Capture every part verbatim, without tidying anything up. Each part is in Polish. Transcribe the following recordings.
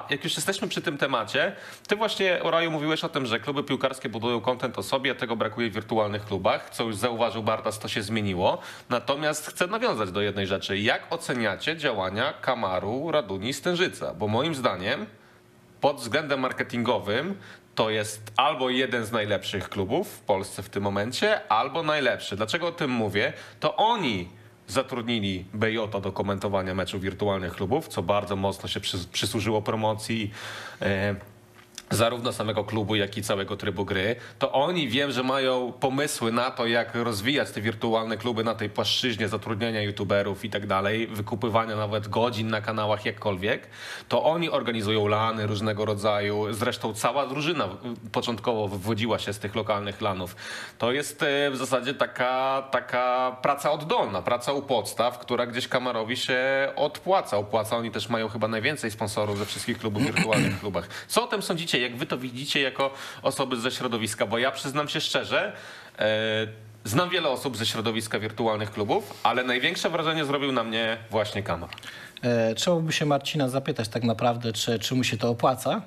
jak już jesteśmy przy tym temacie, ty właśnie, Oraju, mówiłeś o tym, że kluby piłkarskie budują content o sobie, a tego brakuje w wirtualnych klubach, co już zauważył Bartas, to się zmieniło. Natomiast chcę nawiązać do jednej rzeczy. Jak oceniacie działania Kamaru, Raduni, Stężyca? Bo moim zdaniem pod względem marketingowym to jest albo jeden z najlepszych klubów w Polsce w tym momencie, albo najlepszy. Dlaczego o tym mówię? To oni zatrudnili B J do komentowania meczów wirtualnych klubów, co bardzo mocno się przys przysłużyło promocji e, zarówno samego klubu, jak i całego trybu gry. To oni, wiem, że mają pomysły na to, jak rozwijać te wirtualne kluby na tej płaszczyźnie zatrudniania youtuberów i tak dalej, wykupywania nawet godzin na kanałach, jakkolwiek. To oni organizują lany różnego rodzaju. Zresztą cała drużyna początkowo wywodziła się z tych lokalnych lanów. To jest w zasadzie taka, taka praca oddolna, praca u podstaw, która gdzieś Kamarowi się odpłaca. Opłaca. Oni też mają chyba najwięcej sponsorów ze wszystkich klubów w wirtualnych klubach. Co o tym sądzicie? Jak wy to widzicie jako osoby ze środowiska? Bo ja przyznam się szczerze, e, znam wiele osób ze środowiska wirtualnych klubów, ale największe wrażenie zrobił na mnie właśnie Kamar. E, trzeba by się Marcina zapytać tak naprawdę, czy, czy mu się to opłaca.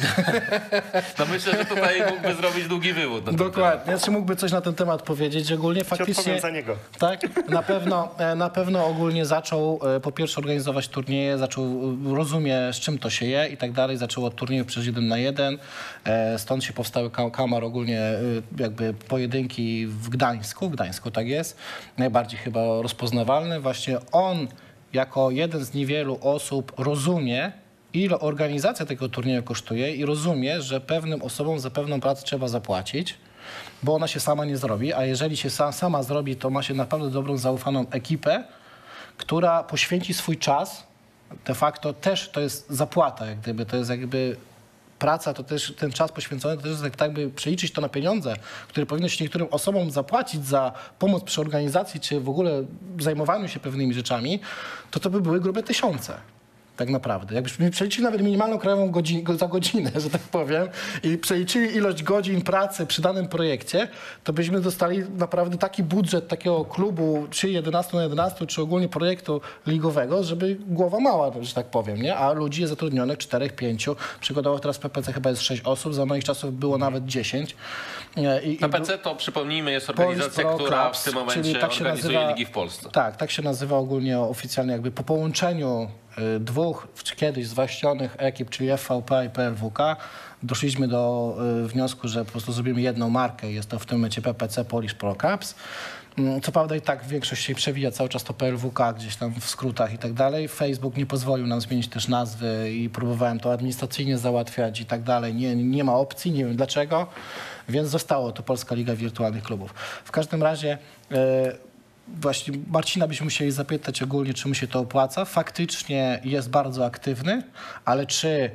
No myślę, że tutaj mógłby zrobić długi wywód. Na Dokładnie. Czy mógłby coś na ten temat powiedzieć? Ogólnie faktycznie. za niego. Tak, na pewno, na pewno ogólnie zaczął po pierwsze organizować turnieje, zaczął rozumie, z czym to się je i tak dalej. Zaczął od turniejów przez jeden na jeden. Stąd się powstały Kamar ogólnie jakby pojedynki w Gdańsku. W Gdańsku tak jest. Najbardziej chyba rozpoznawalny. Właśnie on jako jeden z niewielu osób rozumie, ile organizacja tego turnieju kosztuje i rozumie, że pewnym osobom za pewną pracę trzeba zapłacić, bo ona się sama nie zrobi, a jeżeli się sa, sama zrobi, to ma się naprawdę dobrą, zaufaną ekipę, która poświęci swój czas. De facto też to jest zapłata, jak gdyby, to jest jakby praca, to też ten czas poświęcony, to też jest tak by przeliczyć to na pieniądze, które powinno się niektórym osobom zapłacić za pomoc przy organizacji, czy w ogóle zajmowaniu się pewnymi rzeczami, to to by były grube tysiące. Tak naprawdę. Jakbyśmy przeliczyli nawet minimalną krajową godzinę, za godzinę, że tak powiem, i przeliczyli ilość godzin pracy przy danym projekcie, to byśmy dostali naprawdę taki budżet takiego klubu, czy jedenaście na jedenaście, czy ogólnie projektu ligowego, żeby głowa mała, że tak powiem, nie? A ludzi jest zatrudnionych czterech, pięciu. Przykładowo teraz w P P C chyba jest sześć osób, za moich czasów było nawet dziesięć. I, P P C to, przypomnijmy, jest organizacja, Pro która Clubs, w tym momencie tak organizuje nazywa, ligi w Polsce. Tak, tak się nazywa ogólnie oficjalnie, jakby po połączeniu dwóch kiedyś zwłaszczonych ekip, czyli F V P i P L W K, doszliśmy do wniosku, że po prostu zrobimy jedną markę. Jest to w tym momencie P P C Polish Pro Cups. Co prawda i tak większość się przewija cały czas to P L W K gdzieś tam w skrótach i tak dalej. Facebook nie pozwolił nam zmienić też nazwy i próbowałem to administracyjnie załatwiać i tak dalej. Nie, nie ma opcji, nie wiem dlaczego, więc zostało to Polska Liga Wirtualnych Klubów. W każdym razie właśnie Marcina byśmy musieli zapytać ogólnie, czy mu się to opłaca. Faktycznie jest bardzo aktywny, ale czy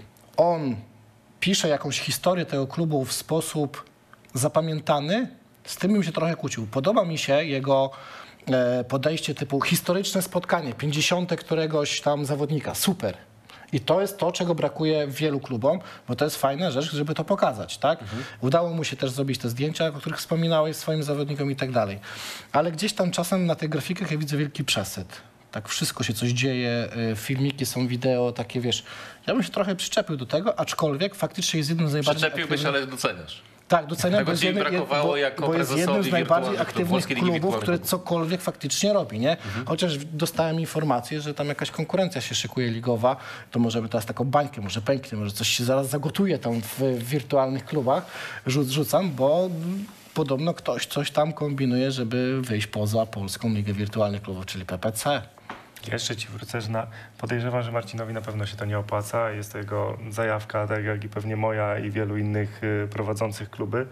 on pisze jakąś historię tego klubu w sposób zapamiętany? Z tym bym się trochę kłócił. Podoba mi się jego podejście typu historyczne spotkanie, pięćdziesiąte któregoś tam zawodnika. Super. I to jest to, czego brakuje wielu klubom, bo to jest fajna rzecz, żeby to pokazać, tak? Mhm. Udało mu się też zrobić te zdjęcia, o których wspominałeś swoim zawodnikom i tak dalej. Ale gdzieś tam czasem na tych grafikach ja widzę wielki przesyt. Tak wszystko się coś dzieje, filmiki są, wideo, takie wiesz. Ja bym się trochę przyczepił do tego, aczkolwiek faktycznie jest jednym z najbardziej Przyczepiłbyś, ale doceniasz. Tak, doceniam, Tego bo, ci brakowało bo, jako bo jest jednym z najbardziej aktywnych klubów, który klubów. cokolwiek faktycznie robi, nie? Mhm. Chociaż dostałem informację, że tam jakaś konkurencja się szykuje ligowa, to możemy teraz taką bańkę, może pęknie, może coś się zaraz zagotuje tam w, w wirtualnych klubach, Rzuc, rzucam, bo podobno ktoś coś tam kombinuje, żeby wyjść poza Polską Ligę Wirtualnych Klubów, czyli P P C. Jeszcze ci wrócę, że na, podejrzewam, że Marcinowi na pewno się to nie opłaca. Jest to jego zajawka, tak jak i pewnie moja i wielu innych y, prowadzących kluby.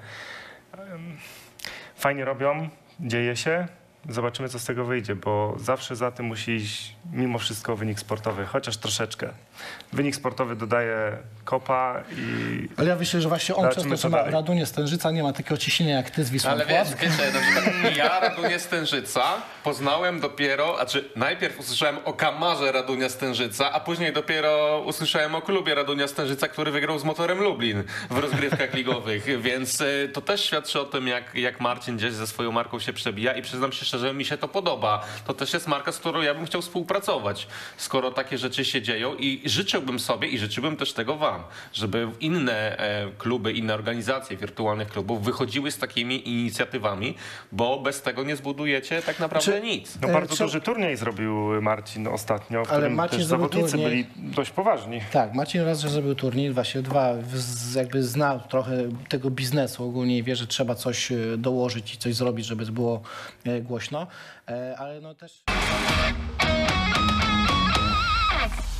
Fajnie robią, dzieje się. Zobaczymy, co z tego wyjdzie, bo zawsze za tym musi iść mimo wszystko wynik sportowy, chociaż troszeczkę. Wynik sportowy dodaje kopa i... Ale ja myślę, że właśnie on przez to, że ma Radunię Stężyca, nie ma takiego ciśnienia jak ty z Wisłą. Ale wiesz, wiecie, na przykład ja Radunię Stężyca poznałem dopiero, znaczy najpierw usłyszałem o Kamarze Radunia Stężyca, a później dopiero usłyszałem o klubie Radunia Stężyca, który wygrał z Motorem Lublin w rozgrywkach ligowych, więc to też świadczy o tym, jak, jak Marcin gdzieś ze swoją marką się przebija i przyznam się szczerze mi się to podoba. To też jest marka, z którą ja bym chciał współpracować, skoro takie rzeczy się dzieją i życzyłbym sobie i życzyłbym też tego wam, żeby inne e, kluby, inne organizacje wirtualnych klubów wychodziły z takimi inicjatywami, bo bez tego nie zbudujecie tak naprawdę Czy- nic. No E, bardzo co- duży turniej zrobił Marcin ostatnio, w Ale którym Marcin też zrobił zawodnicy turniej- byli dość poważni. Tak, Marcin raz, że zrobił turniej, właśnie dwa, z- jakby zna trochę tego biznesu ogólnie i wie, że trzeba coś e, dołożyć i coś zrobić, żeby było e, głośno, E, ale no też...